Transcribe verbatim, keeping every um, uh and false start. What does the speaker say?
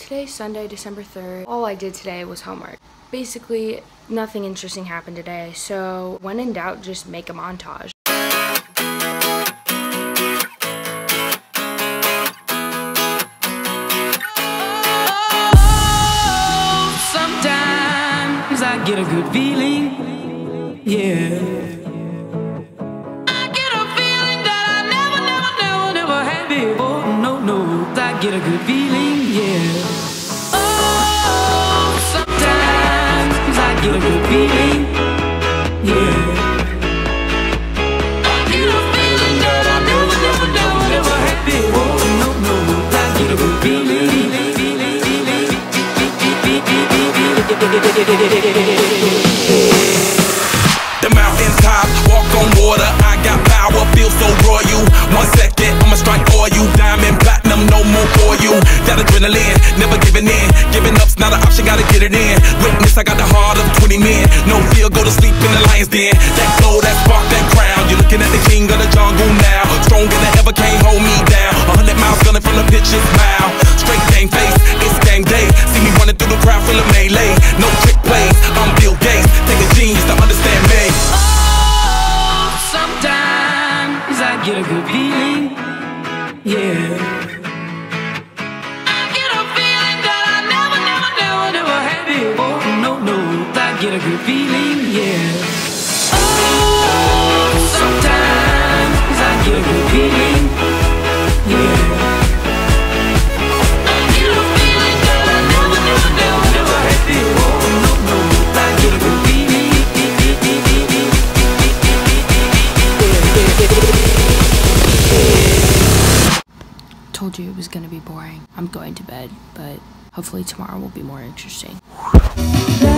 Today's Sunday, December third. All I did today was homework. Basically, nothing interesting happened today, so when in doubt, just make a montage. Sometimes I get a good feeling, yeah. Get a good feeling, yeah. Oh, sometimes I get a good feeling, yeah. I get a feeling that I never, never, never, never had before. No, no, I get a good feeling. The mountain top, walk on water. I got power, feel so royal. One second, I'ma strike for you. Diamond, platinum, no more for you. That adrenaline, never giving in. Giving up's not an option, gotta get it in. Witness, I got the heart of twenty men. No fear, go to sleep in the lion's den. That glow, that spark, that crown. You're looking at the king of the jungle now. Stronger than ever, can't hold me down. A hundred miles gunning from the pitcher's mouth. Straight game face, it's game day. See me running through the crowd, full of melee. No trick plays, I'm Bill Gates. Take a genius to understand me. Oh, sometimes I get a good feeling, yeah. Get a good feeling, yeah. Oh, sometimes I get a good feeling, yeah. I get a feeling that I never, never, never, never had before. No, no, I get a good feeling. Told you it was gonna be boring. I'm going to bed, but hopefully tomorrow will be more interesting.